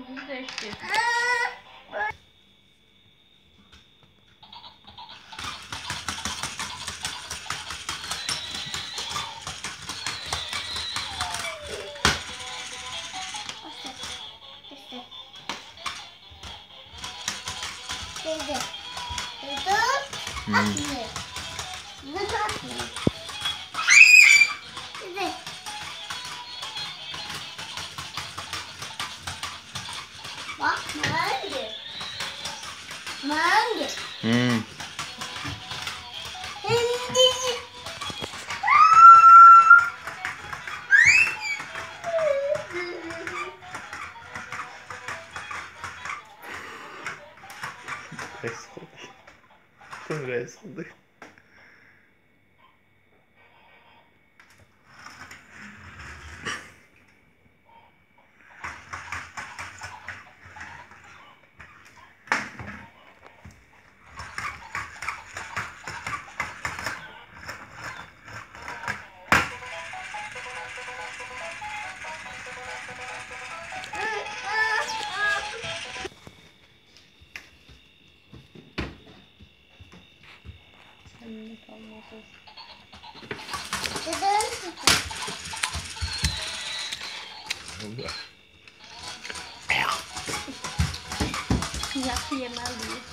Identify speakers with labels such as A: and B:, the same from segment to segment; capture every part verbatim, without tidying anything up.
A: Yolumuzu değişti.
B: Dedi. Dedi. Atmıyor. Dedi atmıyor. Dedi. Bak mangi. Mangi.
C: Hmm.
B: Hindi.
C: Res oldu. Tüm res oldu.
A: Seninle kalmasız.
B: Dedi.
C: Oldu.
A: Yak yemeliyiz.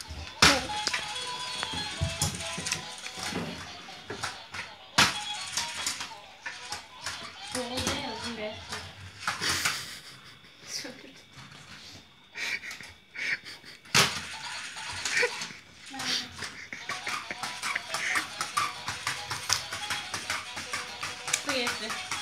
A: Böyle yazın resmi. Çok kötü. Bu yetti.